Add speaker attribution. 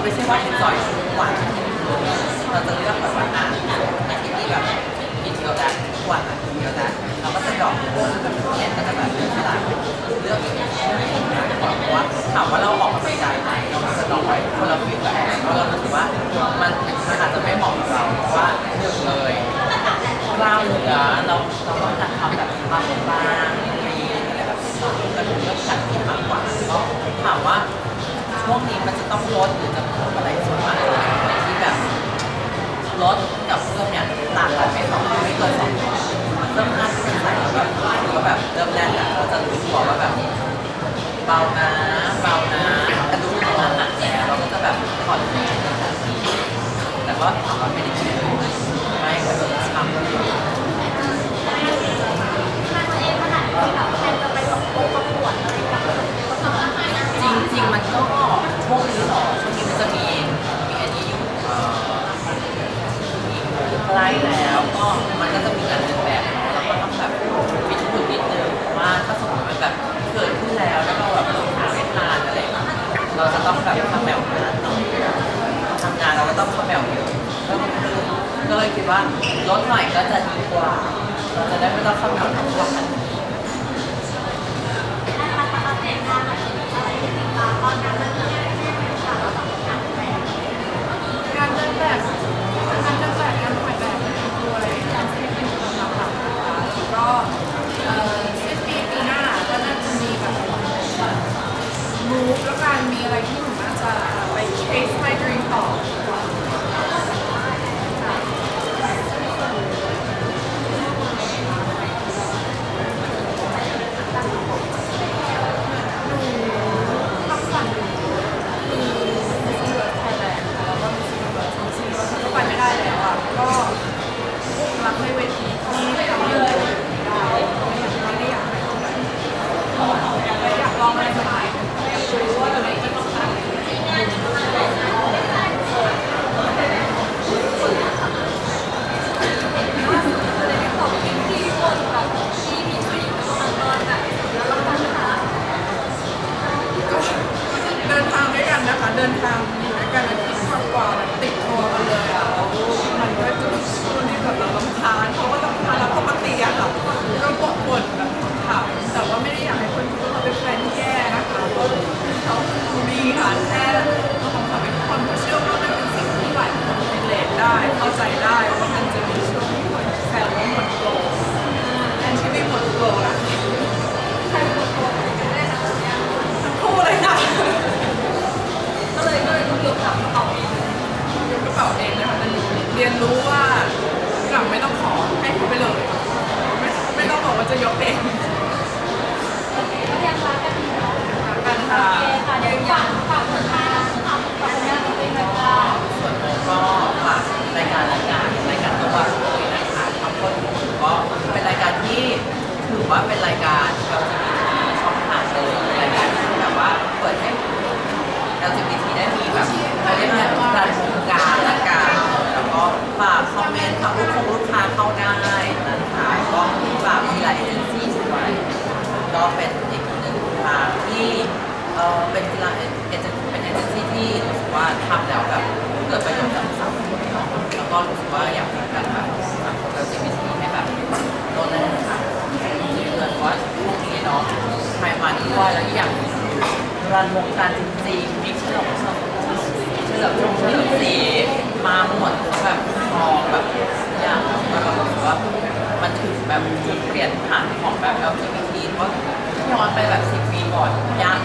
Speaker 1: ไม่ใช่ว่าenjoyทุกวันเราจะเลือกแบบว่าอาทิตย์ที่แบบกินเยอะแล้วทุกวันกินเยอะแล้วเราก็จะดรอปเนี่ยก็จะแบบเลือกตลาดเลือกอย่างเงี้ยเพราะว่าถามว่าเราออกกำลังกายไหมเราก็จะดรอปไว้คนละฟิลแบบเพราะเรารู้สึกว่ามันอาจจะไม่เหมาะกับเราเพราะว่าหนึ่งเลยกล้ามเนื้อเราต้องการทำแบบบางๆมีอะไรแบบนี้ก็เลือกการกินมากกว่าก็ถามว่าช่วงนี้มันจะต้องลดหรือจะเพิ่มอะไรส่วนมากอะไรที่แบบลดกับเพิ่มเนี่ยต่างกันไม่เกิน2เริ่มงานที่เป็นใส่แล้วแบบถือว่าแบบเริ่มแรกอะเราจะรู้ตัวว่าแบบเบานะกระดูกมันหนักแล้วเราก็จะแบบถอดแต่ก็ถามว่าไม่ได้คิดไม่ก็จะทำจริงมันก็ช่วงนี้หรอช่วงนี้มันจะมีอันนี้อยู่ใกล้แล้วก็มันก็จะมีการเดินแบบเนาะแล้วก็ต้องแบบฟิตหุ่นนิดนึงว่าถ้าสมมติมันแบบเกิดขึ้นแล้วเราแบบหาไม่ทานอะไรเราจะต้องแบบทำแมวงานเนาะทำงานเราก็ต้องทำแมวเยอะก็เลยคิดว่าลดหน่อยก็จะดีกว่าเราจะได้ไม่ต้องทำแมวทั้งวัน
Speaker 2: การเดินแบบงานถ่ายแบบด้วยการเซ็ตเป็นสำหรับแล้วก็สิ้นปีหน้าก็น่าจะมีแบบมูฟแล้วการมีอะไรที่หนูน่าจะไป chase my dream ต่อเดินทางอยู่ด้วยกันอาทิตย์กว่าติดตัวกันเลยอ่ะแล้วมันก็จะช่วงนี้แบบเราลำคาญเขาก็ลำคาญแล้วปกติอะค่ะก็บ่นแบบถามแต่ว่าไม่ได้อยากให้คนคิดว่าเขาเป็นแฟนที่แย่นะคะก็เขามีค่ะแค่เราของเขาเป็นคนเขาเชื่อว่ามันเป็นสิ่งที่หลายคนเป็นเลทได้เข้าใจได้ว่ามันจะมีช่วงที่คนแซวว่าหมดโกรธแอนที่ไม่หมดโกรธอะใครหมดโกรธกันได้ทั้งคู่เลยค่ะก็เลยต้องยกกระเป๋าเองนะคะแต่เรียนรู้ว่ากลับไม่ต้องขอให้เขาไปเลยไม่ต้องบอกว่าจะยกเองยังรักกันอยู่กันค่ะเดี๋ยวฝากคนมาฝากคนงานตัวเองเลยค่ะ
Speaker 1: ส่วนผมก็ฝากรายการตัวเลยนะคะทำคนก็เป็นรายการที่ถือว่าเป็นรายการแบบช่องทางเลยรายการที่แบบว่าเปิดให้ LGBT ได้มีแบบเขาเรียกว่าการโครงการละกันแล้วก็ฝากคอมเมนต์ทางลูกค้าเข้าได้นะคะก็ฝากมีหลายเอเจนซี่ด้วยก็เป็นอีกหนึ่งทางที่เป็นกีฬาเป็นเอเจนซี่ที่รู้สึกว่าทำแล้วแบบเกิดประโยชน์กับสังคมเนาะแล้วก็รู้สึกว่าอยากเป็นการแบบสังคม LGBT ให้แบบโดนได้นะคะเกิดว่าพวกนี้เนาะใครมาด้วยแล้วอย่างรันวงการจริงๆมิกซ์เฉลิมสีมาหมดแบบมองแบบอย่างแล้วก็รู้สึกว่ามันถึงแบบจุดเปลี่ยนผ่านของแบบ LGBT เพราะย้อนไปแบบ10 ปีก่อนยาก